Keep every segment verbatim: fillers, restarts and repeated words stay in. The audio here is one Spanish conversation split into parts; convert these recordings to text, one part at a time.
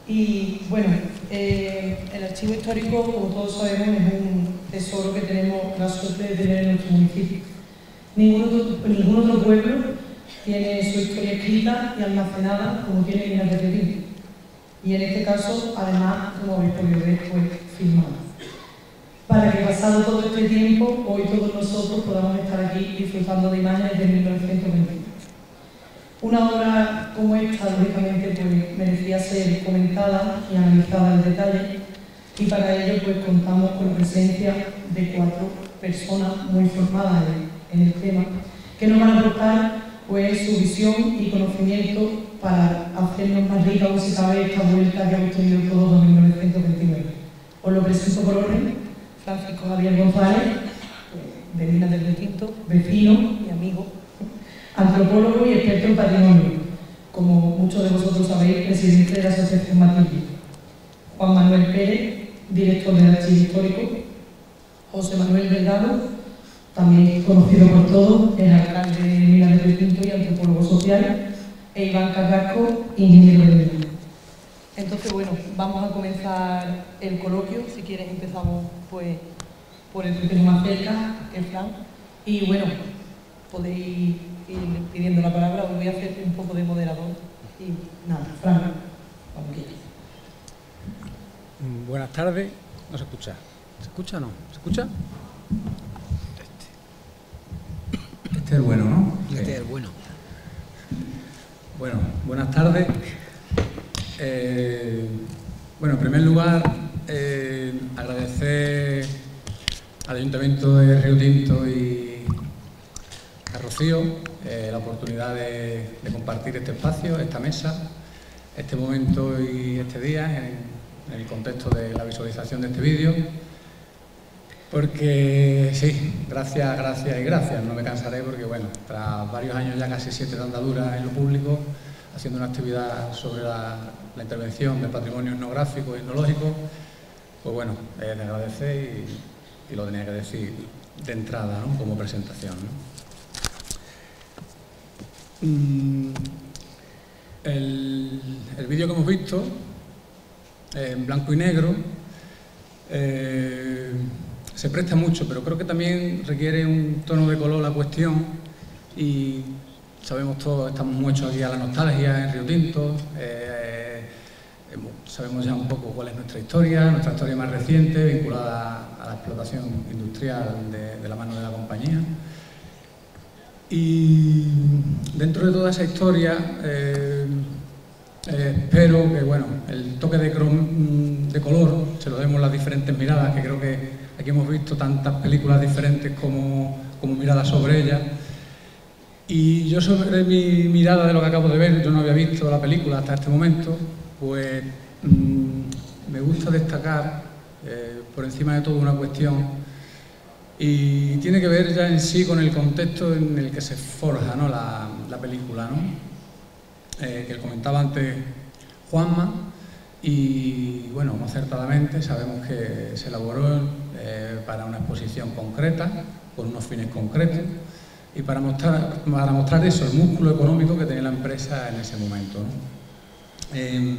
Y bueno, eh, el archivo histórico, como todos sabemos, es un tesoro que tenemos la suerte de tener en nuestro municipio. Ningún otro, ningún otro pueblo tiene su historia escrita y almacenada como tiene Minas de Río Tinto. Y en este caso, además, como habéis podido ver, pues filmado. Para que pasado todo este tiempo, hoy todos nosotros podamos estar aquí disfrutando de imágenes de mil novecientos veintiuno. Una obra como esta, lógicamente, pues, merecía ser comentada y analizada en detalle, y para ello pues, contamos con la presencia de cuatro personas muy formadas en, en el tema, que nos van a aportar pues, su visión y conocimiento para hacernos más rica o si cabe esta vuelta que hemos tenido todos en mil novecientos veintinueve. Os lo presento por orden: Francisco Javier González, de Minas del Río Tinto, vecino y amigo, antropólogo y experto en patrimonio, como muchos de vosotros sabéis, presidente de la Asociación Matilde. Juan Manuel Pérez, director del Archivo Histórico. José Manuel Delgado, también conocido por todos, es alcalde de Minas del Río Tinto y antropólogo social. E Iván Carrasco, ingeniero de Minas. Entonces, bueno, vamos a comenzar el coloquio. Si quieres empezamos pues, por el que tengo más cerca, el Fran. Y bueno, podéis ir pidiendo la palabra, os voy a hacer un poco de moderador. Y nada, Fran, cuando quieras. Buenas tardes. No se escucha. ¿Se escucha o no? ¿Se escucha? Este. Este es el bueno, ¿no? Este es el bueno. Bueno, buenas tardes. Eh, bueno, en primer lugar, eh, agradecer al Ayuntamiento de Río Tinto y a Rocío eh, la oportunidad de, de compartir este espacio, esta mesa, este momento y este día en, en el contexto de la visualización de este vídeo. Porque sí, gracias, gracias y gracias, no me cansaré porque, bueno, tras varios años, ya casi siete de andadura en lo público, haciendo una actividad sobre la, la intervención del patrimonio etnográfico y etnológico, pues bueno, eh, le agradecer y, y lo tenía que decir de entrada, ¿no? Como presentación, ¿no? Mm, el el vídeo que hemos visto, eh, en blanco y negro, eh, se presta mucho, pero creo que también requiere un tono de color la cuestión y sabemos todos, estamos muy hechos aquí a la nostalgia en Río Tinto, eh, eh, sabemos ya un poco cuál es nuestra historia, nuestra historia más reciente, vinculada a la explotación industrial de, de la mano de la compañía. Y dentro de toda esa historia, eh, eh, espero que bueno, el toque de, de color se lo demos las diferentes miradas, que creo que aquí hemos visto tantas películas diferentes como, como miradas sobre ellas. Y yo sobre mi mirada de lo que acabo de ver, yo no había visto la película hasta este momento, pues mmm, me gusta destacar eh, por encima de todo una cuestión y tiene que ver ya en sí con el contexto en el que se forja, ¿no? la, la película, ¿no? eh, que comentaba antes Juanma. Y bueno, acertadamente sabemos que se elaboró eh, para una exposición concreta, con unos fines concretos y para mostrar, para mostrar eso, el músculo económico que tenía la empresa en ese momento, ¿no? Eh,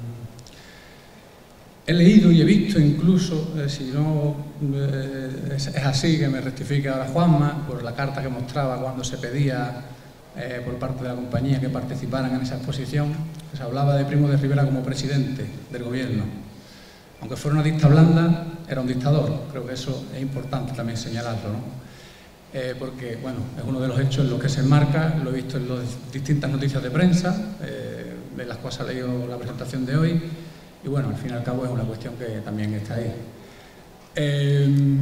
he leído y he visto incluso, eh, si no eh, es, es así, que me rectifique ahora Juanma, por la carta que mostraba cuando se pedía Eh, por parte de la compañía que participaran en esa exposición, que se hablaba de Primo de Rivera como presidente del gobierno. Aunque fuera una dicta blanda, era un dictador. Creo que eso es importante también señalarlo, ¿no? Eh, porque, bueno, es uno de los hechos en los que se enmarca, lo he visto en las distintas noticias de prensa, eh, de las cuales ha leído la presentación de hoy, y bueno, al fin y al cabo es una cuestión que también está ahí. Eh,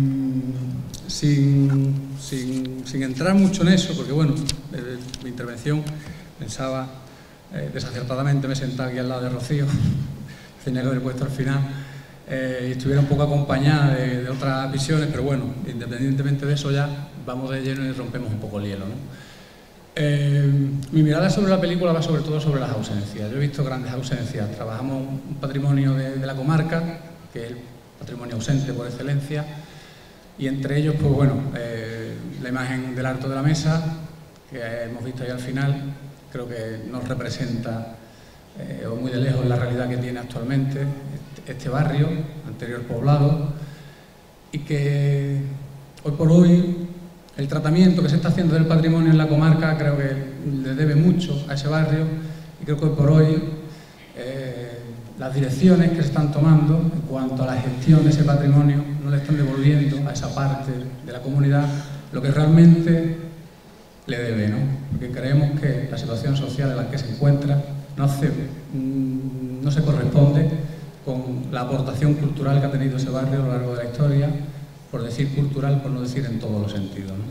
sin, sin, sin entrar mucho en eso, porque bueno, eh, mi intervención pensaba eh, desacertadamente me sentaba aquí al lado de Rocío, tenía que haber puesto al final, eh, y estuviera un poco acompañada de, de otras visiones, pero bueno, independientemente de eso ya vamos de lleno y rompemos un poco el hielo, ¿no? Eh, mi mirada sobre la película va sobre todo sobre las ausencias. Yo he visto grandes ausencias. Trabajamos un patrimonio de, de la comarca, que es el patrimonio ausente por excelencia, y entre ellos, pues bueno, eh, la imagen del Alto de la Mesa, que hemos visto ahí al final, creo que nos representa eh, o muy de lejos la realidad que tiene actualmente este, este barrio, anterior poblado, y que hoy por hoy el tratamiento que se está haciendo del patrimonio en la comarca creo que le debe mucho a ese barrio, y creo que hoy por hoy eh, las direcciones que se están tomando en cuanto a la gestión de ese patrimonio no le están devolviendo a esa parte de la comunidad lo que realmente le debe, ¿no? Porque creemos que la situación social en la que se encuentra no, hace, no se corresponde con la aportación cultural que ha tenido ese barrio a lo largo de la historia, por decir cultural, por no decir en todos los sentidos, ¿no?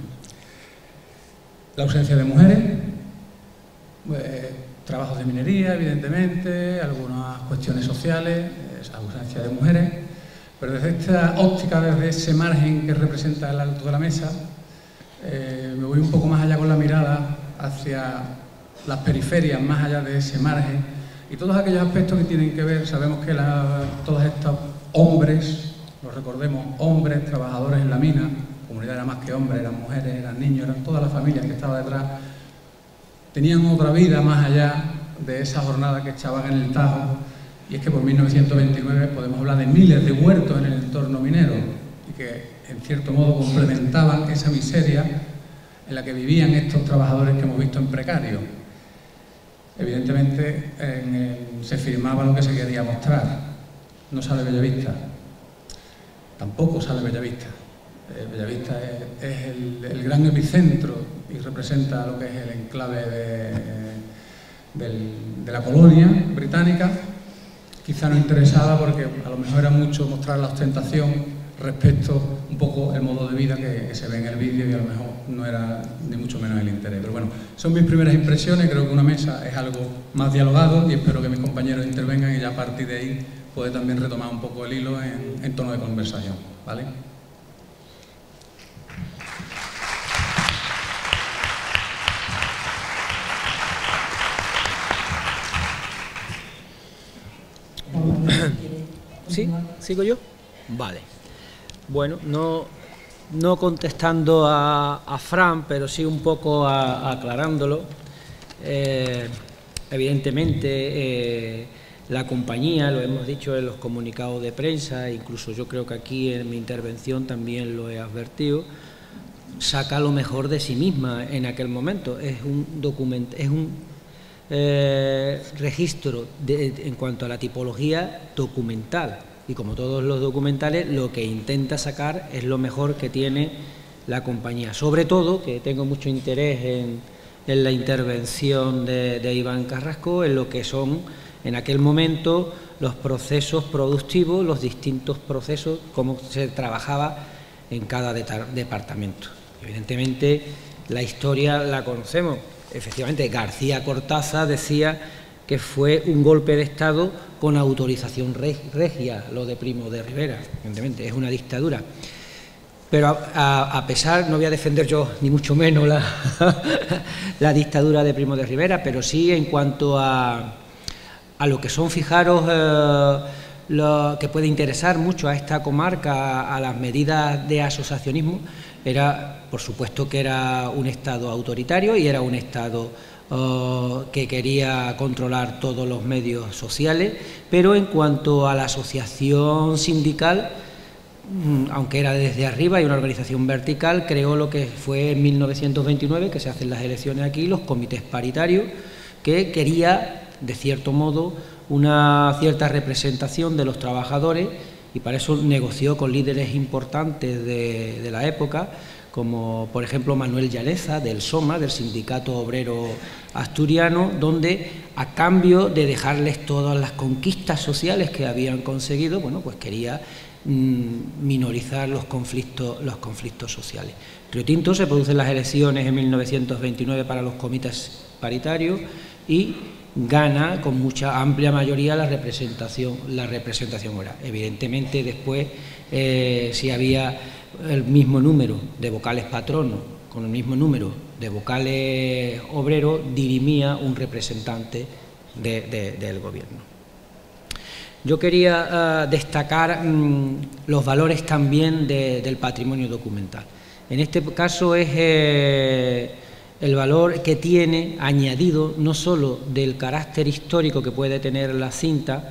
La ausencia de mujeres, pues, trabajos de minería, evidentemente, algunas cuestiones sociales, esa ausencia de mujeres, pero desde esta óptica, desde ese margen que representa el alto de la mesa, eh, me voy un poco más allá con la mirada hacia las periferias, más allá de ese margen, y todos aquellos aspectos que tienen que ver, sabemos que la, todos estos hombres, los recordemos, hombres, trabajadores en la mina, la comunidad era más que hombres, eran mujeres, eran niños, eran todas las familias que estaban detrás, tenían otra vida más allá de esa jornada que echaban en el Tajo, y es que por mil novecientos veintinueve podemos hablar de miles de huertos en el entorno minero, y que en cierto modo complementaban esa miseria en la que vivían estos trabajadores que hemos visto en precario. Evidentemente en, en, se firmaba lo que se quería mostrar. No sale Bellavista, tampoco sale Bellavista. Eh, Bellavista es, es el, el gran epicentro y representa lo que es el enclave de, del, de la colonia británica. Quizá no interesaba porque a lo mejor era mucho mostrar la ostentación respecto un poco el modo de vida que, que se ve en el vídeo, y a lo mejor no era ni mucho menos el interés. Pero bueno, son mis primeras impresiones. Creo que una mesa es algo más dialogado y espero que mis compañeros intervengan y ya a partir de ahí puede también retomar un poco el hilo en, en tono de conversación, ¿vale? ¿Sí? ¿Sigo yo? Vale. Bueno, no, no contestando a, a Fran, pero sí un poco a, aclarándolo. Eh, evidentemente, eh, la compañía, lo hemos dicho en los comunicados de prensa, incluso yo creo que aquí en mi intervención también lo he advertido, saca lo mejor de sí misma en aquel momento. Es un documento, es un eh, registro de, de, en cuanto a la tipología documental. Y como todos los documentales, lo que intenta sacar es lo mejor que tiene la compañía. Sobre todo, que tengo mucho interés en, en la intervención de, de Iván Carrasco, en lo que son, en aquel momento, los procesos productivos, los distintos procesos, cómo se trabajaba en cada departamento. Evidentemente, la historia la conocemos. Efectivamente, García Cortázar decía que fue un golpe de Estado con autorización regia, lo de Primo de Rivera, evidentemente, es una dictadura. Pero a, a, a pesar, no voy a defender yo ni mucho menos la, la dictadura de Primo de Rivera, pero sí en cuanto a, a lo que son, fijaros, eh, lo que puede interesar mucho a esta comarca, a, a las medidas de asociacionismo, era, por supuesto que era un Estado autoritario y era un Estado Uh, que quería controlar todos los medios sociales, pero en cuanto a la asociación sindical, mm, aunque era desde arriba y una organización vertical, creó lo que fue en mil novecientos veintinueve, que se hacen las elecciones aquí, los comités paritarios, que quería, de cierto modo, una cierta representación de los trabajadores, y para eso negoció con líderes importantes de, de la época, como por ejemplo Manuel Llaneza, del SOMA, del Sindicato Obrero Asturiano, donde a cambio de dejarles todas las conquistas sociales que habían conseguido, bueno, pues quería mmm, minorizar los conflictos, los conflictos sociales. Río Tinto, se producen las elecciones en mil novecientos veintinueve para los comités paritarios y gana con mucha amplia mayoría la representación, la representación oral. Evidentemente después, eh, si había el mismo número de vocales patronos con el mismo número de vocales obreros, dirimía un representante de, de, del gobierno. Yo quería uh, destacar um, los valores también de, del patrimonio documental. En este caso es, eh, el valor que tiene añadido no solo del carácter histórico que puede tener la cinta,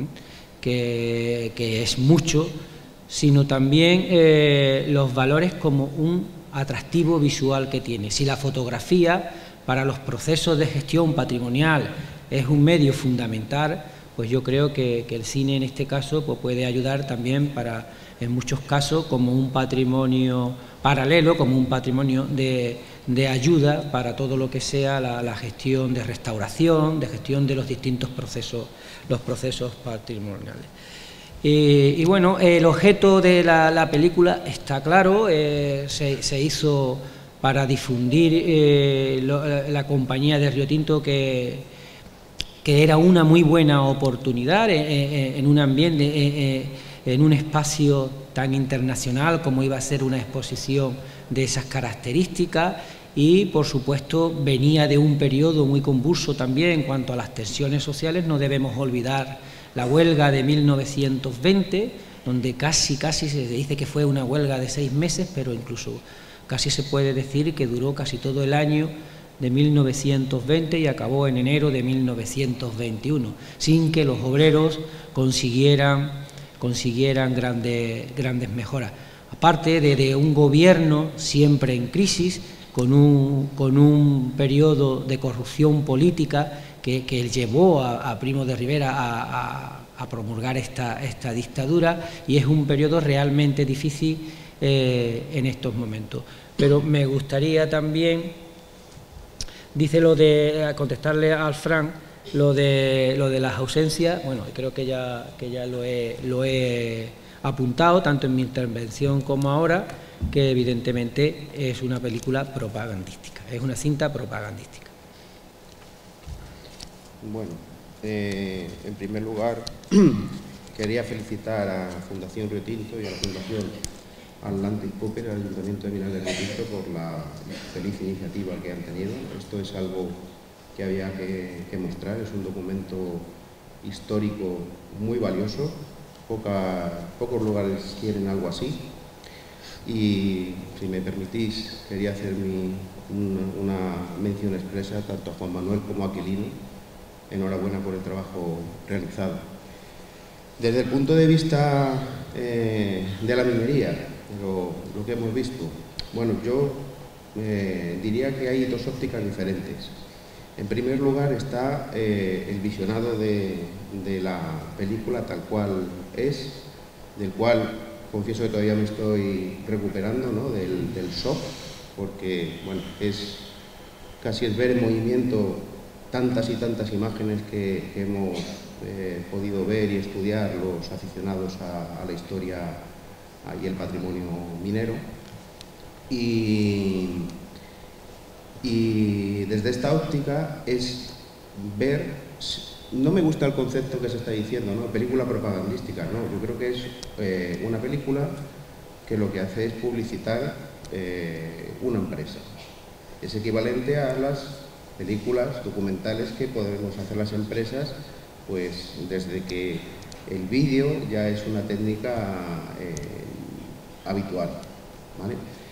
que, que es mucho, sino también eh, los valores como un atractivo visual que tiene. Si la fotografía para los procesos de gestión patrimonial es un medio fundamental, pues yo creo que, que el cine en este caso pues puede ayudar también para, en muchos casos, como un patrimonio paralelo, como un patrimonio de, de ayuda para todo lo que sea la, la gestión de restauración, de gestión de los distintos procesos, los procesos patrimoniales. Eh, y bueno, el objeto de la, la película está claro, eh, se, se hizo para difundir eh, lo, la compañía de Río Tinto, que, que era una muy buena oportunidad en, en, en un ambiente, en, en un espacio tan internacional como iba a ser una exposición de esas características, y por supuesto venía de un periodo muy convulso también en cuanto a las tensiones sociales. No debemos olvidar la huelga de mil novecientos veinte, donde casi, casi se dice que fue una huelga de seis meses, pero incluso casi se puede decir que duró casi todo el año de mil novecientos veinte y acabó en enero de mil novecientos veintiuno, sin que los obreros consiguieran, consiguieran grandes, grandes mejoras. Aparte de, de un gobierno siempre en crisis, con un, con un periodo de corrupción política que, que llevó a, a Primo de Rivera a, a, a promulgar esta, esta dictadura, y es un periodo realmente difícil eh, en estos momentos. Pero me gustaría también, dice lo de, contestarle al Fran, lo de, lo de las ausencias. Bueno, creo que ya, que ya lo, he, lo he apuntado, tanto en mi intervención como ahora, que evidentemente es una película propagandística, es una cinta propagandística. Bueno, eh, en primer lugar quería felicitar a Fundación Río Tinto y a la Fundación Atlantic Cooper, al Ayuntamiento de Minas de Río Tinto, por la feliz iniciativa que han tenido. Esto es algo que había que, que mostrar, es un documento histórico muy valioso, Poca, pocos lugares tienen algo así. Y, si me permitís, quería hacer mi, una, una mención expresa tanto a Juan Manuel como a Aquilino. Enhorabuena por el trabajo realizado. Desde el punto de vista eh, de la minería, lo, lo que hemos visto, bueno, yo eh, diría que hay dos ópticas diferentes. En primer lugar está eh, el visionado de, de la película tal cual es, del cual confieso que todavía me estoy recuperando, ¿no?, del, del shock, porque bueno, es casi es ver en movimiento tantas y tantas imágenes que, que hemos eh, podido ver y estudiar los aficionados a, a la historia y el patrimonio minero. Y, y desde esta óptica es ver, no me gusta el concepto que se está diciendo, ¿no?, película propagandística, no, yo creo que es eh, una película que lo que hace es publicitar eh, una empresa. Es equivalente a las películas documentales que podemos hacer las empresas, pues desde que el vídeo ya es una técnica eh, habitual, ¿vale?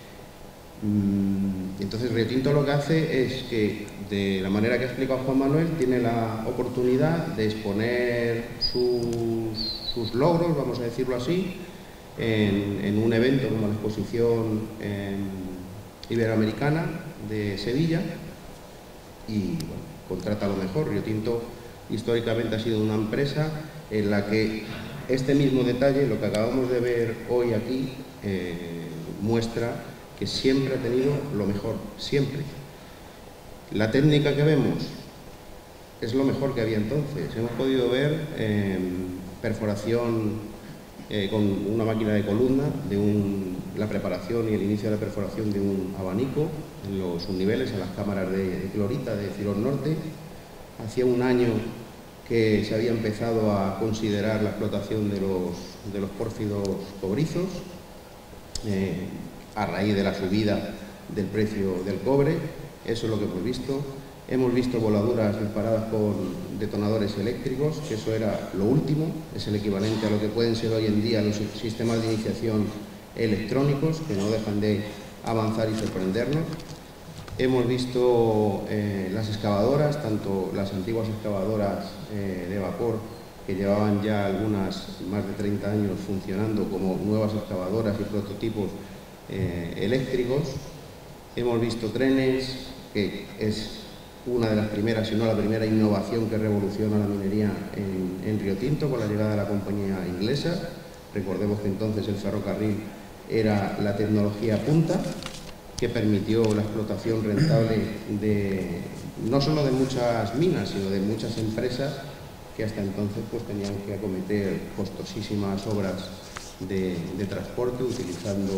Entonces Río Tinto lo que hace es que, de la manera que ha explicado Juan Manuel, tiene la oportunidad de exponer sus, sus logros, vamos a decirlo así, en, en un evento como la exposición eh, iberoamericana de Sevilla, y bueno, contrata lo mejor. Río Tinto históricamente ha sido una empresa en la que este mismo detalle, lo que acabamos de ver hoy aquí, eh, muestra que siempre ha tenido lo mejor, siempre. La técnica que vemos es lo mejor que había entonces. Hemos podido ver eh, perforación eh, con una máquina de columna, de un, la preparación y el inicio de la perforación de un abanico en los subniveles, en las cámaras de, de clorita de Cirón Norte. Hacía un año que se había empezado a considerar la explotación de los, de los pórfidos cobrizos, eh, a raíz de la subida del precio del cobre. Eso es lo que hemos visto. Hemos visto voladuras disparadas con detonadores eléctricos, que eso era lo último, es el equivalente a lo que pueden ser hoy en día los sistemas de iniciación electrónicos, que no dejan de avanzar y sorprendernos. hemos visto eh, las excavadoras, tanto las antiguas excavadoras eh, de vapor, que llevaban ya algunas más de treinta años funcionando, como nuevas excavadoras y prototipos eh, eléctricos. Hemos visto trenes, que es una de las primeras, si no la primera innovación que revoluciona la minería en, en Río Tinto con la llegada de la compañía inglesa. Recordemos que entonces el ferrocarril era la tecnología punta que permitió la explotación rentable de, no solo de muchas minas, sino de muchas empresas que hasta entonces pues, tenían que acometer costosísimas obras de, de transporte utilizando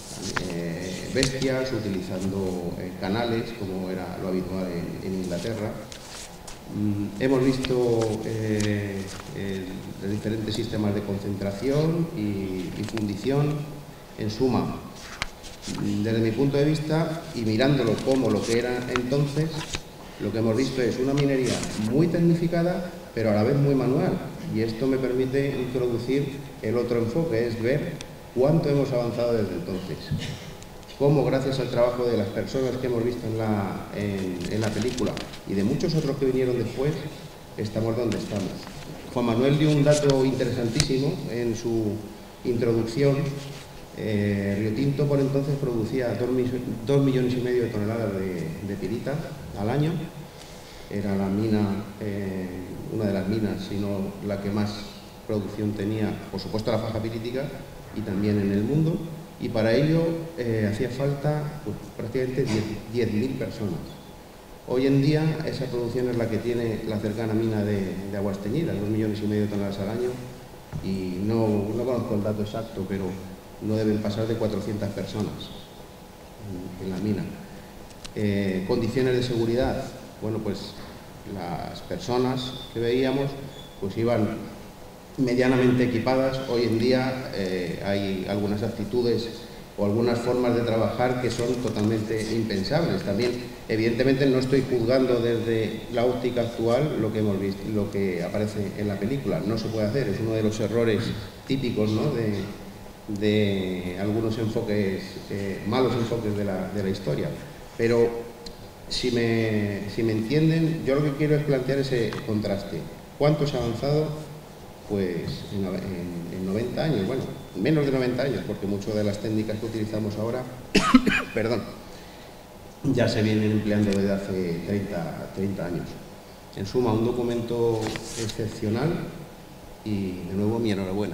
eh, bestias, utilizando eh, canales, como era lo habitual en, en Inglaterra. Mm, hemos visto eh, el, los diferentes sistemas de concentración y, y fundición. En suma, desde mi punto de vista, y mirándolo como lo que era entonces, lo que hemos visto es una minería muy tecnificada, pero a la vez muy manual. Y esto me permite introducir el otro enfoque, es ver cuánto hemos avanzado desde entonces. Cómo, gracias al trabajo de las personas que hemos visto en la, en, en la película y de muchos otros que vinieron después, estamos donde estamos. Juan Manuel dio un dato interesantísimo en su introducción. Eh, Río Tinto por entonces producía dos millones y medio de toneladas de, de pirita al año. Era la mina, eh, una de las minas, si no la que más producción tenía, por supuesto la faja pirítica y también en el mundo, y para ello eh, hacía falta pues, prácticamente diez mil personas. Hoy en día esa producción es la que tiene la cercana mina de, de Aguas Teñidas, dos millones y medio de toneladas al año, y no, no conozco el dato exacto, pero no deben pasar de cuatrocientas personas en, en la mina. Eh, condiciones de seguridad, bueno, pues las personas que veíamos pues iban medianamente equipadas. Hoy en día eh, hay algunas actitudes o algunas formas de trabajar que son totalmente impensables. También, evidentemente, no estoy juzgando desde la óptica actual lo que hemos visto, lo que aparece en la película. No se puede hacer, es uno de los errores típicos, ¿no?, de, de algunos enfoques, eh, malos enfoques de la, de la historia. Pero si me, si me entienden, yo lo que quiero es plantear ese contraste. ¿Cuánto se ha avanzado? Pues en, en, en noventa años, bueno, menos de noventa años, porque muchas de las técnicas que utilizamos ahora, perdón, ya se vienen empleando desde hace treinta años. En suma, un documento excepcional y, de nuevo, mi enhorabuena.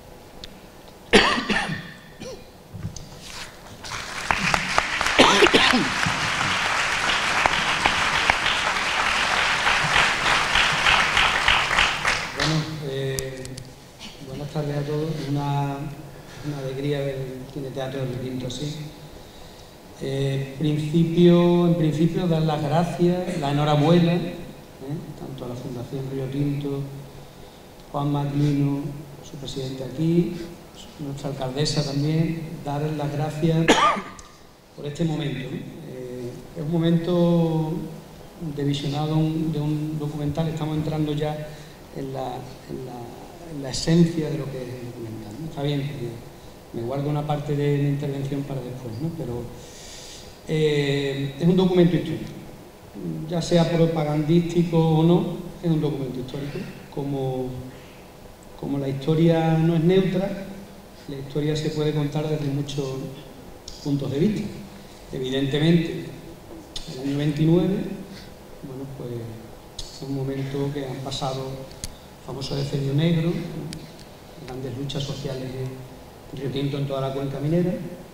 Buenas tardes a todos. Una, una alegría ver el Cine Teatro de Río Tinto así. Eh, principio, en principio, dar las gracias, la enhorabuena, ¿eh? tanto a la Fundación Río Tinto, Juan Maglino, su presidente aquí, nuestra alcaldesa también, dar las gracias por este momento. Eh, es un momento de visionado de un documental, estamos entrando ya en la, en la en la esencia de lo que es el documental, ¿no? Está bien, porque me guardo una parte de mi intervención para después, ¿no? Pero eh, es un documento histórico, ya sea propagandístico o no, es un documento histórico. Como, como la historia no es neutra, la historia se puede contar desde muchos puntos de vista. Evidentemente, el año veintinueve, bueno, pues es un momento que han pasado famoso decenio negro, grandes luchas sociales en Río Tinto, en toda la cuenca minera.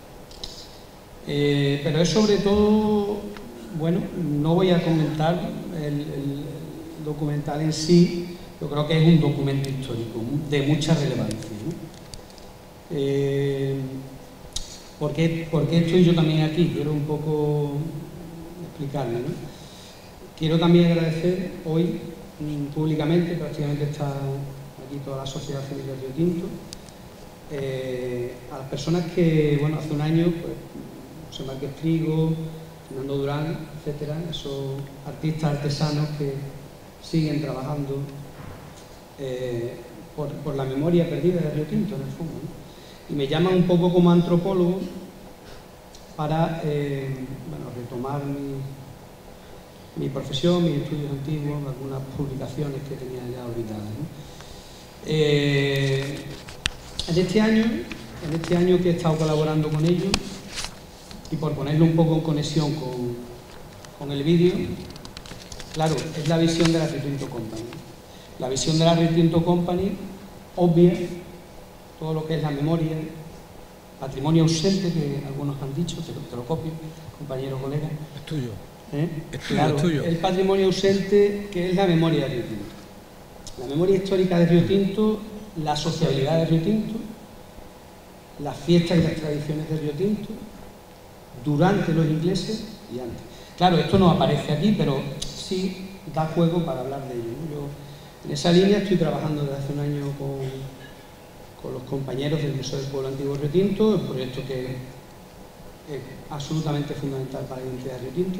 Eh, pero es sobre todo, bueno, no voy a comentar el, el documental en sí, yo creo que es un documento histórico de mucha relevancia, ¿no? Eh, ¿por qué, ¿Por qué estoy yo también aquí? Quiero un poco explicarme, ¿no? Quiero también agradecer hoy, públicamente, prácticamente está aquí toda la sociedad civil de Río Tinto, eh, a las personas que, bueno, hace un año, pues, José Márquez Trigo, Fernando Durán, etcétera, esos artistas artesanos que siguen trabajando eh, por, por la memoria perdida de Río Tinto, en el fondo, ¿no? Y me llama un poco como antropólogo para eh, bueno, retomar mi, mi profesión, mis estudios antiguos, algunas publicaciones que tenía ya olvidadas, ¿no? Eh, en este año, en este año que he estado colaborando con ellos, y por ponerlo un poco en conexión con, con el vídeo, claro, es la visión de la Rio Tinto Company. La visión de la Rio Tinto Company obvia todo lo que es la memoria, patrimonio ausente, que algunos han dicho, te lo, te lo copio, compañero, colega. Es tuyo. ¿Eh? Es tuyo, claro, es tuyo. El patrimonio ausente, que es la memoria de Rio Tinto. La memoria histórica de Rio Tinto, la sociabilidad de Rio Tinto, las fiestas y las tradiciones de Rio Tinto, durante los ingleses y antes. Claro, esto no aparece aquí, pero sí da juego para hablar de ello, ¿no? Yo en esa línea estoy trabajando desde hace un año con, con los compañeros del Museo del Pueblo Antiguo de Rio Tinto, un proyecto que es absolutamente fundamental para la identidad de Rio Tinto.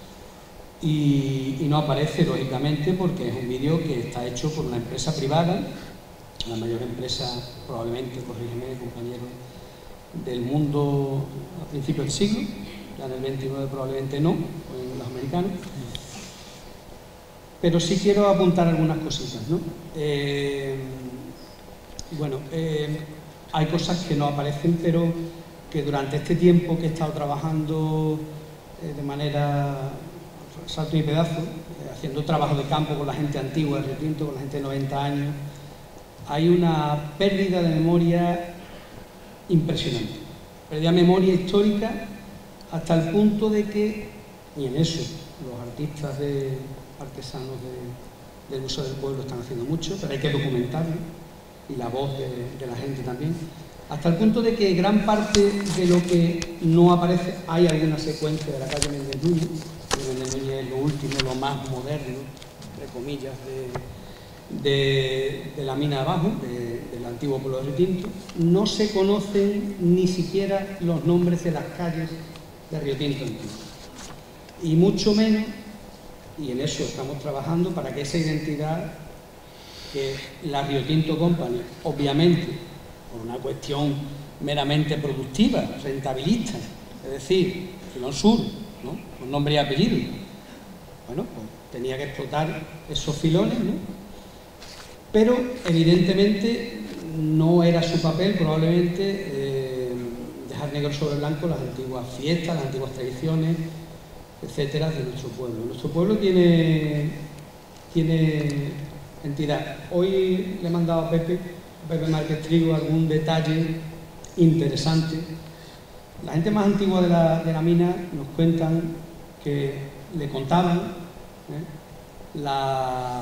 Y, y no aparece, lógicamente, porque es un vídeo que está hecho por una empresa privada, la mayor empresa, probablemente, corrígeme, compañero, del mundo a principios del siglo, ya en el veintinueve probablemente no, en los americanos. Pero sí quiero apuntar algunas cositas, ¿no? Eh, bueno, eh, hay cosas que no aparecen, pero que durante este tiempo que he estado trabajando eh, de manera salto y pedazo, eh, haciendo trabajo de campo con la gente antigua de Rio Tinto, con la gente de noventa años, hay una pérdida de memoria impresionante. Pérdida de memoria histórica hasta el punto de que, y en eso los artistas de, artesanos de, del Museo del Pueblo están haciendo mucho, pero hay que documentarlo, y la voz de, de la gente también, hasta el punto de que gran parte de lo que no aparece, hay alguna secuencia de la calle Méndez Núñez, Méndez Núñez es lo último, lo más moderno, entre comillas, de, de, de la mina de abajo, de, del antiguo pueblo de Rio Tinto. No se conocen ni siquiera los nombres de las calles de Rio Tinto antiguo. Y mucho menos, y en eso estamos trabajando, para que esa identidad que la Rio Tinto Company, obviamente, por una cuestión meramente productiva, rentabilista, es decir, Filón Sur, ¿no? Con nombre y apellido, bueno, pues tenía que explotar esos filones, ¿no? Pero evidentemente no era su papel probablemente eh, dejar negro sobre blanco las antiguas fiestas, las antiguas tradiciones, etcétera, de nuestro pueblo. Nuestro pueblo tiene, tiene entidad. Hoy le he mandado a Pepe, Pepe Márquez Trigo, algún detalle interesante. La gente más antigua de la, de la mina nos cuentan que le contaban ¿eh? la,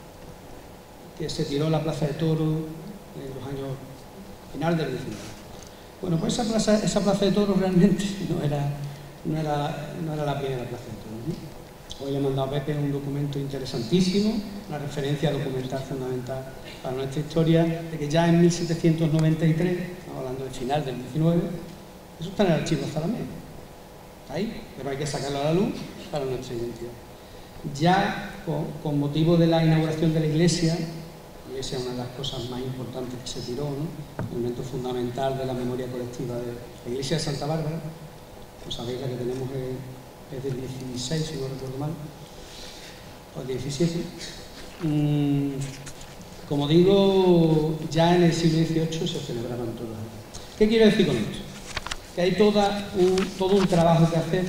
que se tiró la Plaza de Toros en los años final del diecinueve. Bueno, pues esa plaza, esa plaza de Toros realmente no era, no era, no era la primera plaza de Toros, ¿no? Hoy le he mandado a Pepe un documento interesantísimo, una referencia documental fundamental para nuestra historia, de que ya en mil setecientos noventa y tres, estamos hablando del final del diecinueve, eso está en el archivo Zalamea, está ahí, pero hay que sacarlo a la luz para nuestra identidad. Ya con, con motivo de la inauguración de la iglesia, la iglesia es una de las cosas más importantes que se tiró, ¿no? El elemento fundamental de la memoria colectiva de la iglesia de Santa Bárbara, como sabéis, la que tenemos es, es del dieciséis, si no recuerdo mal, o diecisiete. Mm, como digo, ya en el siglo dieciocho se celebraban todas. ¿Qué quiero decir con esto? Que hay toda un, todo un trabajo que hacer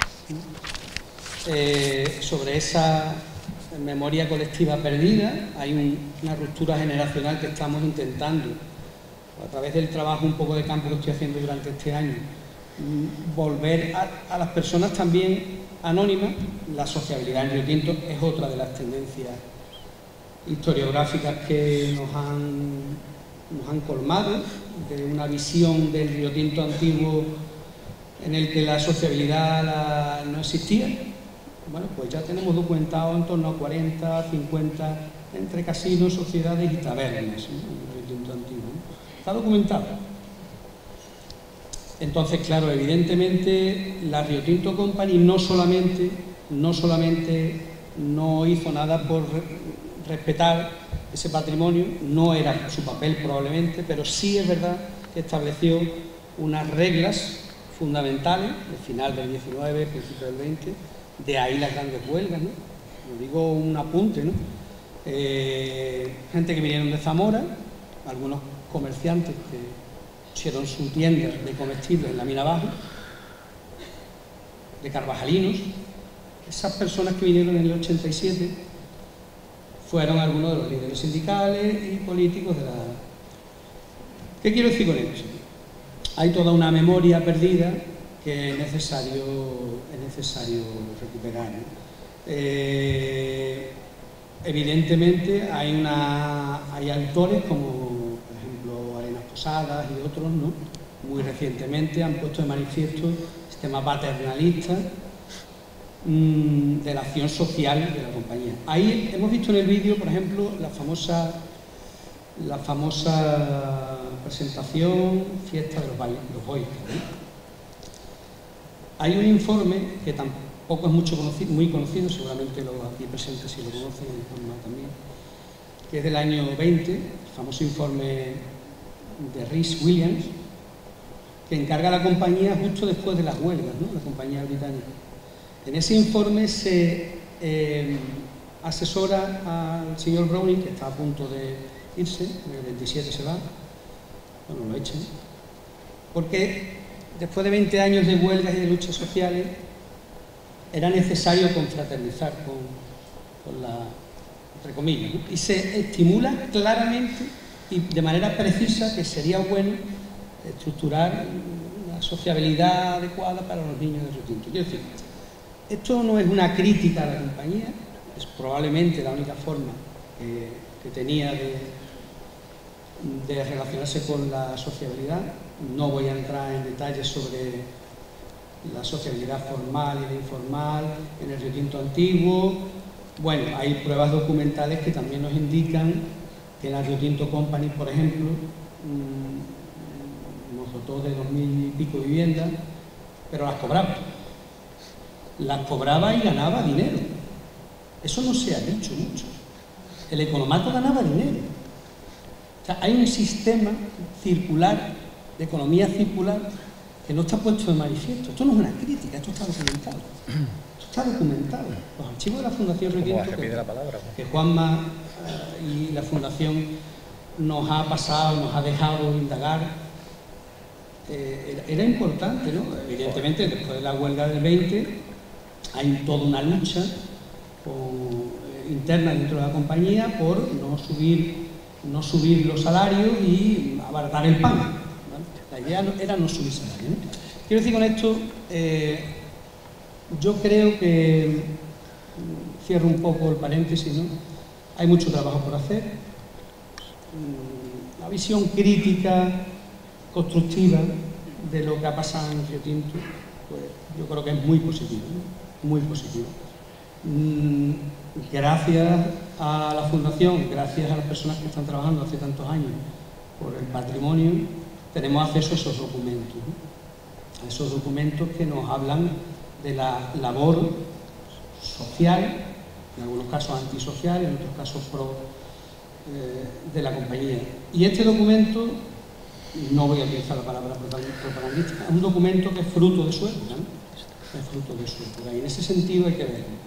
eh, sobre esa memoria colectiva perdida. Hay un, una ruptura generacional que estamos intentando, a través del trabajo un poco de campo que estoy haciendo durante este año, volver a, a las personas también anónimas. La sociabilidad en Rio Tinto es otra de las tendencias historiográficas que nos han, nos han colmado, de una visión del Rio Tinto antiguo en el que la sociabilidad la, no existía. Bueno, pues ya tenemos documentado en torno a cuarenta, cincuenta, entre casinos, sociedades y tabernas, ¿no? En el Rio Tinto antiguo, ¿no? Está documentado. Entonces, claro, evidentemente la Rio Tinto Company no solamente, no solamente no hizo nada por respetar ese patrimonio, no era su papel probablemente, pero sí es verdad que estableció unas reglas fundamentales, del final del diecinueve, principio del veinte, de ahí las grandes huelgas, ¿no? Lo digo un apunte, ¿no? Eh, gente que vinieron de Zamora, algunos comerciantes que pusieron su tienda de comestibles en la mina abajo, de carvajalinos. Esas personas que vinieron en el ochenta y siete fueron algunos de los líderes sindicales y políticos de la... ¿Qué quiero decir con esto? Hay toda una memoria perdida que es necesario, es necesario recuperar, ¿no? Eh, evidentemente hay, una, hay autores como, por ejemplo, Arenas Posadas y otros, ¿no? Muy recientemente han puesto de manifiesto el sistema paternalista mmm, de la acción social de la compañía. Ahí hemos visto en el vídeo, por ejemplo, la famosa, la famosa presentación, fiesta de los, los Boy Scouts, ¿no? Hay un informe que tampoco es mucho conocido, muy conocido, seguramente los aquí presentes sí lo conocen, el informe también, que es del año veinte, el famoso informe de Rhys Williams, que encarga a la compañía justo después de las huelgas, ¿no? La compañía británica. En ese informe se eh, asesora al señor Browning, que está a punto de irse, en el veintisiete se va, bueno, lo echen, porque después de veinte años de huelgas y de luchas sociales era necesario confraternizar con, con la, entre comillas, ¿no? Y se estimula claramente y de manera precisa que sería bueno estructurar una sociabilidad adecuada para los niños de Río Tinto. Quiero decir, esto no es una crítica a la compañía, es probablemente la única forma eh, que tenía de, de relacionarse con la sociabilidad. No voy a entrar en detalles sobre la sociabilidad formal y la informal en el Río Tinto antiguo. Bueno, hay pruebas documentales que también nos indican que la Río Tinto Company, por ejemplo, mmm, nos dotó de dos mil y pico viviendas, pero las cobraba. Las cobraba y ganaba dinero. Eso no se ha dicho mucho. El economato ganaba dinero. O sea, hay un sistema circular, de economía circular, que no está puesto de manifiesto. Esto no es una crítica, esto está documentado. Esto está documentado. Los archivos de la Fundación Río Tinto, que, que Juanma eh, y la Fundación nos ha pasado, nos ha dejado indagar, eh, era, era importante, ¿no? Evidentemente, después de la huelga del veinte, hay toda una lucha con, eh, interna dentro de la compañía por no subir, no subir los salarios y abaratar el pan, ¿vale? La idea no, era no subir salarios, ¿no? Quiero decir con esto, eh, yo creo que, cierro un poco el paréntesis, ¿no? Hay mucho trabajo por hacer. La visión crítica, constructiva de lo que ha pasado en Río Tinto, pues yo creo que es muy positivo, ¿no? Muy positivo. Gracias a la Fundación, gracias a las personas que están trabajando hace tantos años por el patrimonio, tenemos acceso a esos documentos, ¿no? A esos documentos que nos hablan de la labor social, en algunos casos antisocial, en otros casos pro eh, de la compañía. Y este documento, no voy a utilizar la palabra propagandística, es un documento que es fruto de su época, ¿no? Es fruto de su época, y en ese sentido hay que verlo.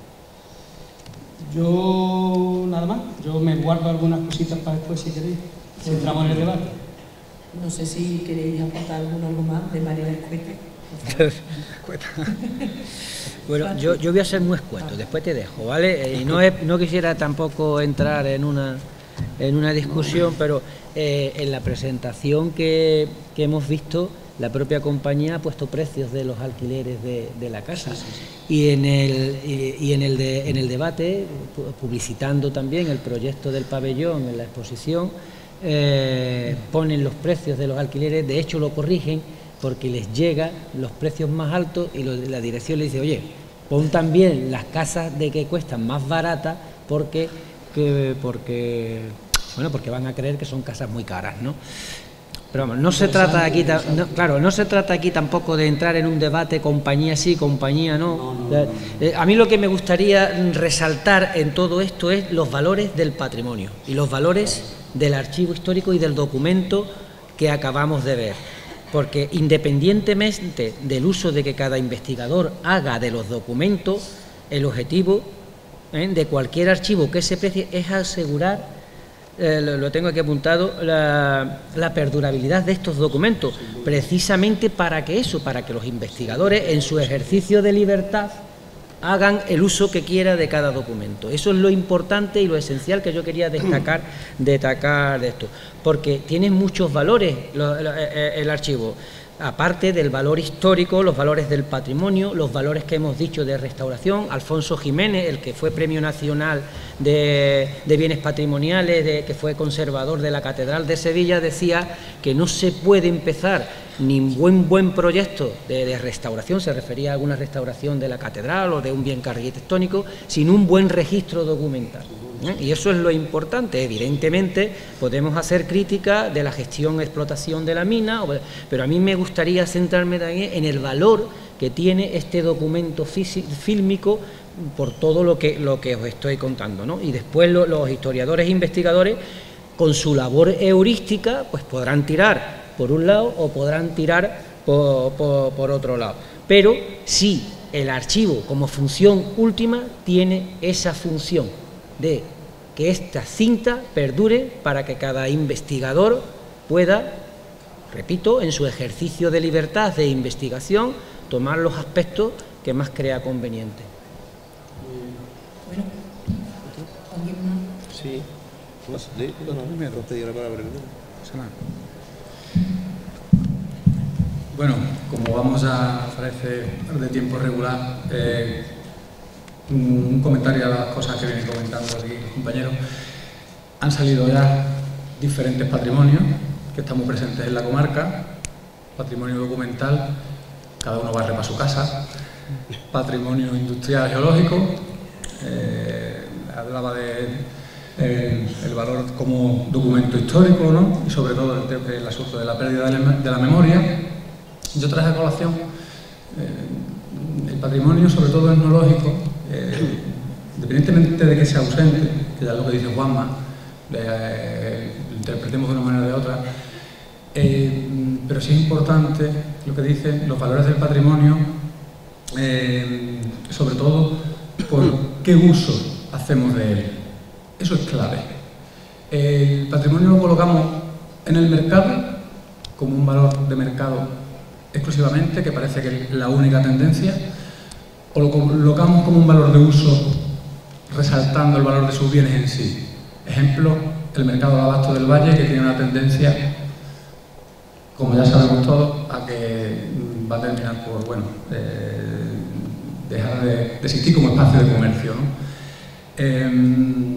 Yo, nada más, yo me guardo algunas cositas para después, si queréis, si entramos en el debate. No sé si queréis aportar alguno, algo más de María Escueta. Bueno, yo, yo voy a ser muy escueto, después te dejo, ¿vale? Y no, es, no quisiera tampoco entrar en una, en una discusión, pero eh, en la presentación que, que hemos visto, la propia compañía ha puesto precios de los alquileres de, de la casa. Sí, sí, sí. Y en el, y, y en, el de, en el debate, publicitando también el proyecto del pabellón en la exposición, eh, ponen los precios de los alquileres, de hecho lo corrigen, porque les llega los precios más altos y lo, la dirección le dice, oye, pon también las casas de que cuestan más baratas porque, que, porque, bueno, porque van a creer que son casas muy caras, ¿no? Pero vamos, no se trata aquí, no, claro, no se trata aquí tampoco de entrar en un debate compañía sí, compañía no. no, no, no, no. Eh, a mí lo que me gustaría resaltar en todo esto es los valores del patrimonio y los valores del archivo histórico y del documento que acabamos de ver. porque independientemente del uso de que cada investigador haga de los documentos, el objetivo ¿eh? de cualquier archivo que se precie es asegurar, eh, lo, lo tengo aquí apuntado, la, la perdurabilidad de estos documentos, precisamente para que eso, para que los investigadores en su ejercicio de libertad hagan el uso que quiera de cada documento. Eso es lo importante y lo esencial que yo quería destacar, destacar de esto, porque tiene muchos valores lo, lo, el archivo, aparte del valor histórico, los valores del patrimonio, los valores que hemos dicho de restauración. Alfonso Jiménez, el que fue Premio Nacional de, de Bienes Patrimoniales, de, que fue conservador de la Catedral de Sevilla, decía que no se puede empezar ningún buen proyecto de, de restauración, se refería a alguna restauración de la catedral o de un bien arquitectónico, sin un buen registro documental. ¿eh? Y eso es lo importante. Evidentemente podemos hacer crítica de la gestión, explotación de la mina, pero a mí me gustaría centrarme también en el valor que tiene este documento fílmico por todo lo que, lo que os estoy contando, ¿no? Y después lo, los historiadores e investigadores, con su labor heurística, pues podrán tirar por un lado o podrán tirar por, por, por otro lado. Pero sí, el archivo como función última tiene esa función de que esta cinta perdure para que cada investigador pueda, repito, en su ejercicio de libertad de investigación, tomar los aspectos que más crea conveniente. Bueno, ¿alguien más? Sí. No, no, me has pedido la palabra. Bueno, como vamos a, parece, de tiempo regular, eh, un comentario a las cosas que vienen comentando aquí los compañeros. Han salido ya diferentes patrimonios que estamos presentes en la comarca, patrimonio documental, cada uno barre para su casa, patrimonio industrial geológico, eh, hablaba de eh, el valor como documento histórico, ¿no? Y sobre todo el, el asunto de la pérdida de la, de la memoria. Yo traje a colación eh, el patrimonio, sobre todo etnológico, eh, independientemente de que sea ausente, que ya es lo que dice Juanma, eh, lo interpretemos de una manera o de otra, eh, pero sí es importante lo que dicen los valores del patrimonio, eh, sobre todo por qué uso hacemos de él. Eso es clave. El patrimonio lo colocamos en el mercado como un valor de mercado exclusivamente, que parece que es la única tendencia, o lo colocamos como un valor de uso resaltando el valor de sus bienes en sí. Ejemplo, el mercado de abasto del Valle, que tiene una tendencia, como ya sabemos todos, a que va a terminar por, bueno, eh, dejar de, de existir como espacio de comercio, ¿no? Eh,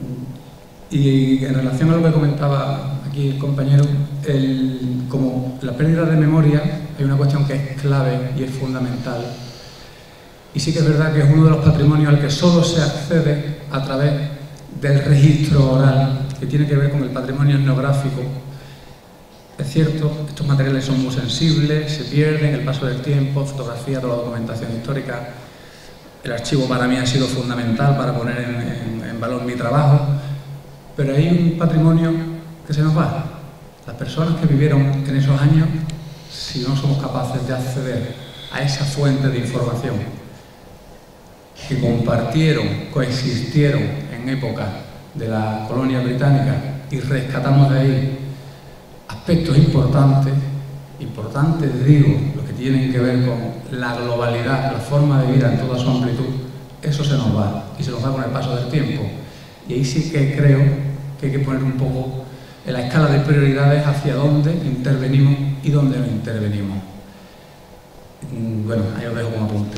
y en relación a lo que comentaba aquí el compañero, el, como la pérdida de memoria, hay una cuestión que es clave y es fundamental. Y sí que es verdad que es uno de los patrimonios al que solo se accede a través del registro oral, que tiene que ver con el patrimonio etnográfico. Es cierto, estos materiales son muy sensibles, se pierden, el paso del tiempo, fotografía, toda la documentación histórica. El archivo para mí ha sido fundamental para poner en, en, en valor mi trabajo, pero hay un patrimonio que se nos va. Las personas que vivieron en esos años, si no somos capaces de acceder a esa fuente de información, que compartieron, coexistieron en época de la colonia británica y rescatamos de ahí aspectos importantes, importantes digo, los que tienen que ver con la globalidad, la forma de vida en toda su amplitud, eso se nos va y se nos va con el paso del tiempo. Y ahí sí que creo que hay que poner un poco en la escala de prioridades hacia dónde intervenimos y dónde no intervenimos. Bueno, ahí os dejo como apunte.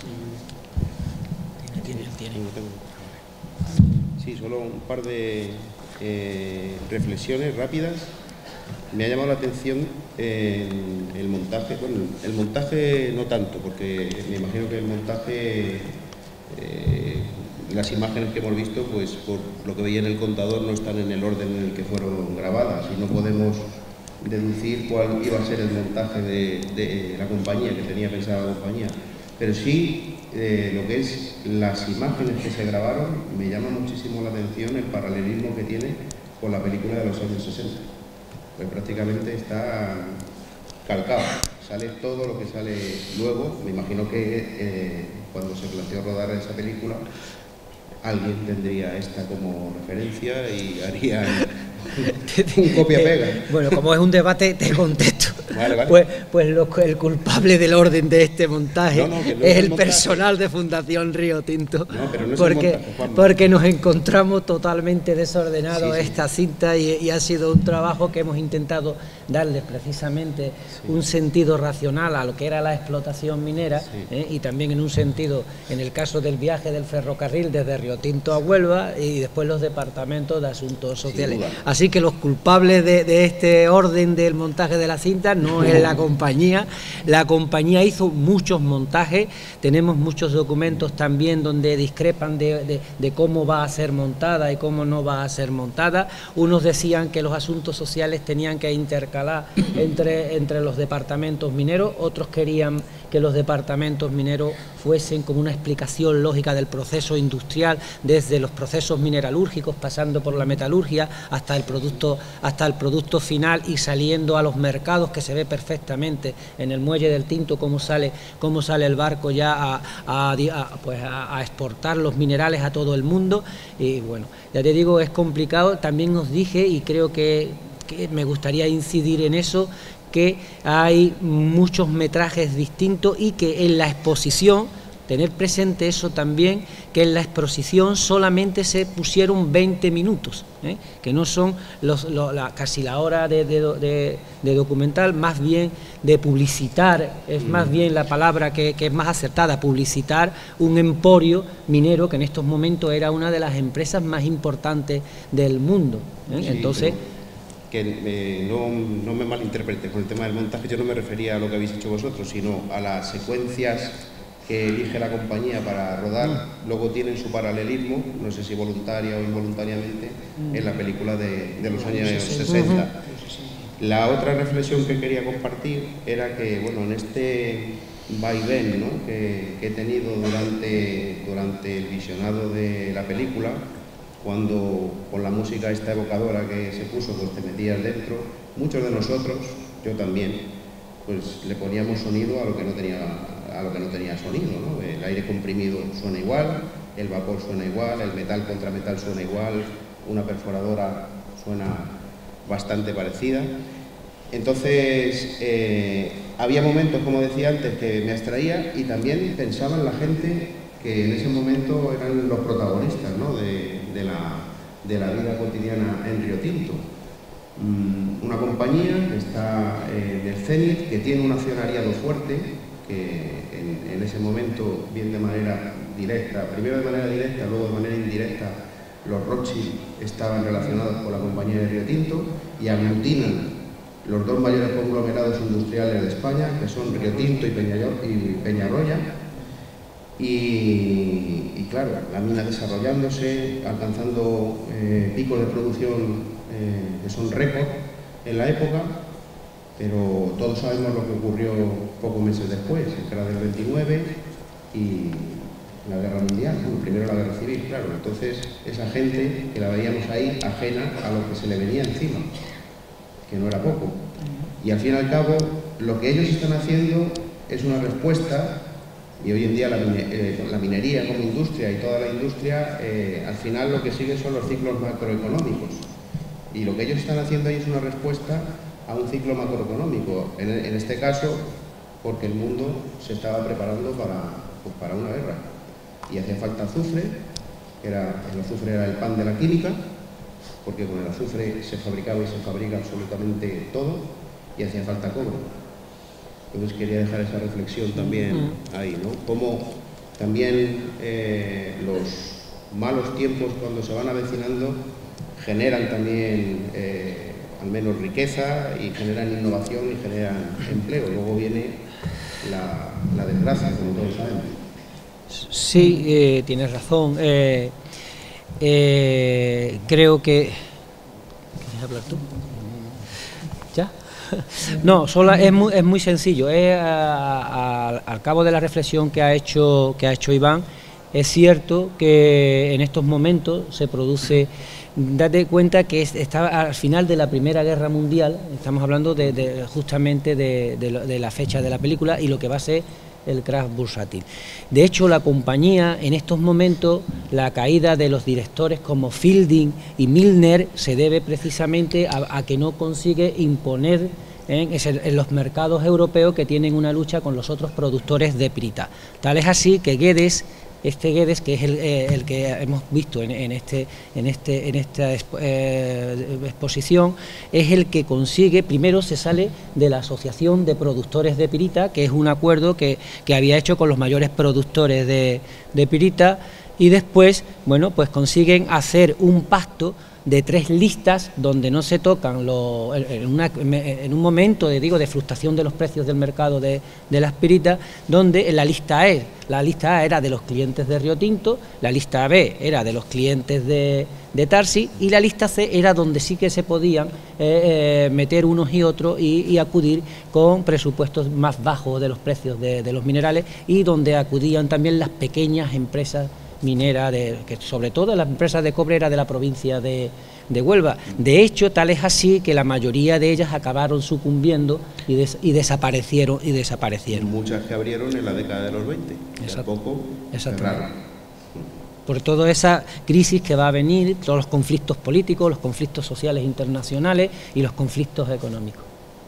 Sí, solo un par de eh, reflexiones rápidas. Me ha llamado la atención eh, el montaje, bueno, el montaje no tanto, porque me imagino que el montaje, eh, las imágenes que hemos visto, pues por lo que veía en el contador, no están en el orden en el que fueron grabadas y no podemos deducir cuál iba a ser el montaje de, de la compañía, que tenía pensada la compañía. Pero sí, eh, lo que es las imágenes que se grabaron, me llama muchísimo la atención el paralelismo que tiene con la película de los años sesenta. Pues prácticamente está calcado. Sale todo lo que sale luego. Me imagino que eh, cuando se planteó rodar esa película, alguien tendría esta como referencia y haría un copia-pega. Bueno, como es un debate, te contesto. Vale, vale. Pues, pues lo, el culpable del orden de este montaje no, no, no es es el el montaje. personal de Fundación Río Tinto, No, pero no es porque, el montaje, Juanma. porque nos encontramos totalmente desordenados Sí, sí. esta cinta y, y ha sido un trabajo que hemos intentado darle precisamente sí. un sentido racional a lo que era la explotación minera sí. ¿eh? y también en un sentido, en el caso del viaje del ferrocarril desde Río Tinto a Huelva y después los departamentos de asuntos sociales. Así que los culpables de, de este orden del montaje de la cinta no es la compañía. La compañía hizo muchos montajes, tenemos muchos documentos también donde discrepan de, de, de cómo va a ser montada y cómo no va a ser montada. Unos decían que los asuntos sociales tenían que intercalar entre, entre los departamentos mineros, otros querían que los departamentos mineros fuesen como una explicación lógica del proceso industrial, desde los procesos mineralúrgicos, pasando por la metalurgia, hasta el producto, hasta el producto final y saliendo a los mercados, que se ve perfectamente en el muelle del Tinto cómo sale, cómo sale el barco ya a, a, a, pues a, a exportar los minerales a todo el mundo. Y bueno, ya te digo, es complicado. También os dije, y creo que, que me gustaría incidir en eso, que hay muchos metrajes distintos y que en la exposición, tener presente eso también, que en la exposición solamente se pusieron veinte minutos, ¿eh? que no son los, los, la, casi la hora de, de, de, de documental, más bien de publicitar, es más bien la palabra que, que es más acertada, publicitar un emporio minero que en estos momentos era una de las empresas más importantes del mundo. ¿eh? Sí, Entonces... pero... que eh, no, no me malinterprete con el tema del montaje, yo no me refería a lo que habéis hecho vosotros, sino a las secuencias que elige la compañía para rodar, mm. luego tienen su paralelismo, no sé si voluntaria o involuntariamente, mm. en la película de, de los años sesenta. Uh-huh. La otra reflexión que quería compartir era que, bueno, en este vaivén, ¿no? que, que he tenido durante, durante el visionado de la película, cuando con la música esta evocadora que se puso, pues te metías dentro, muchos de nosotros, yo también, pues le poníamos sonido a lo que no tenía, a lo que no tenía sonido, ¿no? El aire comprimido suena igual, el vapor suena igual, el metal contra metal suena igual, una perforadora suena bastante parecida. Entonces, eh, había momentos, como decía antes, que me abstraía y también pensaba en la gente que en ese momento eran los protagonistas, ¿no? de, de, la, de la vida cotidiana en Río Tinto. Mm, una compañía que está en el cenit, que tiene un accionariado fuerte, que en, en ese momento, bien de manera directa, primero de manera directa, luego de manera indirecta, los Rothschild estaban relacionados con la compañía de Río Tinto y aglutinan los dos mayores conglomerados industriales de España, que son Río Tinto y, Peñarol, y Peñarroya. Y, y claro, la mina desarrollándose, alcanzando eh, picos de producción eh, que son récord en la época, pero todos sabemos lo que ocurrió pocos meses después, el guerra del veintinueve y la guerra mundial, bueno, primero la guerra civil, claro. Entonces, esa gente que la veíamos ahí, ajena a lo que se le venía encima, que no era poco. Y al fin y al cabo, lo que ellos están haciendo es una respuesta. Y hoy en día la, mine, eh, la minería como industria y toda la industria, eh, al final lo que sigue son los ciclos macroeconómicos. Y lo que ellos están haciendo ahí es una respuesta a un ciclo macroeconómico. En, en este caso, porque el mundo se estaba preparando para, pues, para una guerra. Y hacía falta azufre, que era, el azufre era el pan de la química, porque con el azufre se fabricaba y se fabrica absolutamente todo, y hacía falta cobre. Entonces quería dejar esa reflexión también ahí, ¿no? Cómo también eh, los malos tiempos cuando se van avecinando generan también eh, al menos riqueza y generan innovación y generan empleo. Luego viene la, la desgracia, como todos sabemos. Sí, eh, tienes razón. Eh, eh, creo que... ¿Quieres hablar tú? ¿Ya? No, solo es muy, es muy sencillo. Es a, a, al cabo de la reflexión que ha hecho que ha hecho Iván, es cierto que en estos momentos se produce date cuenta que estaba al final de la Primera Guerra Mundial, estamos hablando de, de, justamente de, de, de la fecha de la película y lo que va a ser el crash bursátil. De hecho, la compañía, en estos momentos, la caída de los directores como Fielding y Milner se debe precisamente a, a que no consigue imponer ¿eh? en los mercados europeos, que tienen una lucha con los otros productores de pirita. Tal es así que Guedes, este Guedes, que es el, eh, el que hemos visto en, en, este, en, este, en esta expo, eh, exposición, es el que consigue, primero se sale de la Asociación de Productores de Pirita, que es un acuerdo que, que había hecho con los mayores productores de, de pirita, y después, bueno, pues consiguen hacer un pacto de tres listas donde no se tocan los, en, una, en un momento de, digo, de fluctuación de los precios del mercado de, de las piritas, donde en la lista E, la lista A era de los clientes de Río Tinto, la lista B era de los clientes de, de Tarsi, y la lista C era donde sí que se podían eh, eh, meter unos y otros y, y acudir con presupuestos más bajos de los precios de, de los minerales, y donde acudían también las pequeñas empresas minera, de, que sobre todo las empresas de cobre era de la provincia de, de Huelva. De hecho, tal es así que la mayoría de ellas acabaron sucumbiendo y, des, y desaparecieron y desaparecieron. Muchas que abrieron en la década de los veinte, y a poco cerraron. Por toda esa crisis que va a venir, todos los conflictos políticos, los conflictos sociales internacionales y los conflictos económicos.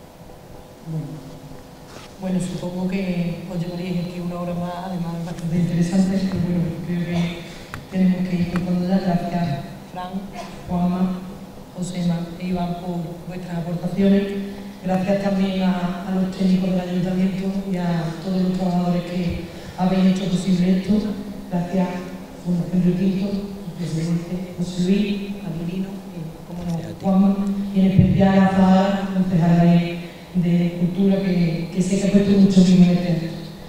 Bueno, supongo que os llevaréis aquí una hora más, además bastante interesante, pero bueno, creo que tenemos que ir contando ya. Gracias, Fran, Juanma, Josema e Iván, por vuestras aportaciones. Gracias también a, a los técnicos del Ayuntamiento y a todos los trabajadores que habéis hecho posible esto. Gracias, Fundación Río Tinto, presidente José Luis, Aquilino, y como no, Juanma, y en especial a Zahara, concejala de de Cultura, que, que sé que ha puesto mucho mimo en este evento.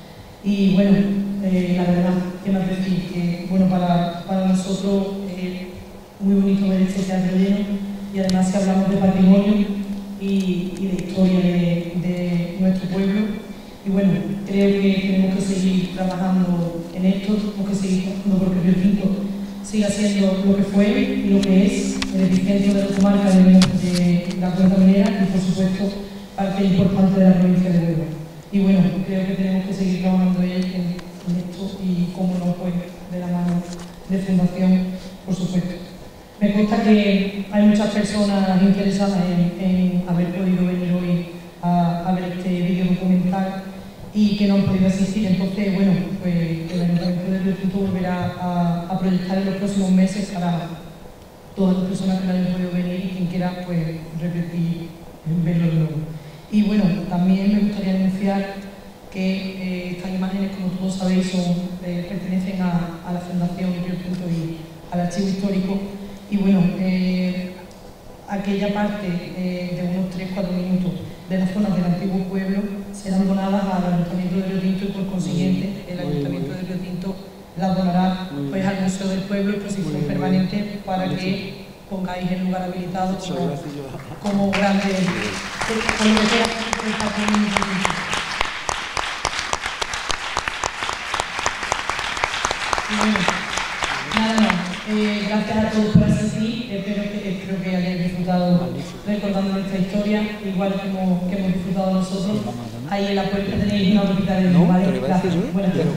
Y bueno, eh, la verdad, ¿qué más decir? Que bueno, para, para nosotros es eh, muy bonito ver este teatro lleno, y además si hablamos de patrimonio y, y de historia de, de nuestro pueblo. Y bueno, creo que tenemos que seguir trabajando en esto, tenemos que seguir trabajando porque Río Tinto siga siendo lo que fue y lo que es el epicentro de la comarca de, de la cuenca minera, y por supuesto parte importante de la provincia de Huelva. Y bueno, creo que tenemos que seguir trabajando en, en esto, y como no, pues de la mano de Fundación, por supuesto. Me consta que hay muchas personas interesadas en, en haber podido venir hoy a, a ver este vídeo documental y que no han podido asistir. Entonces, bueno, pues el Ayuntamiento de Río Tinto volverá a, a proyectar en los próximos meses para todas las personas que no hayan podido venir y quien quiera, pues, repetir, verlo de nuevo. Y bueno, también me gustaría anunciar que eh, estas imágenes, como todos sabéis, son, eh, pertenecen a, a la Fundación Río Tinto y al Archivo Histórico. Y bueno, eh, aquella parte eh, de unos tres a cuatro minutos de las zonas del antiguo pueblo serán donadas al Ayuntamiento de Río Tinto, y por consiguiente el Ayuntamiento de Río Tinto las donará pues, al Museo del Pueblo y exposición permanente, para que pongáis el lugar habilitado como, como grande, como lo que sea, y bueno, nada más. Eh, gracias a todos por asistir. Espero que, espero que hayáis disfrutado recordando nuestra historia, igual que hemos, que hemos disfrutado nosotros. Ahí en la puerta tenéis una bolita de vino, ¿vale? Gracias. Buenas tardes.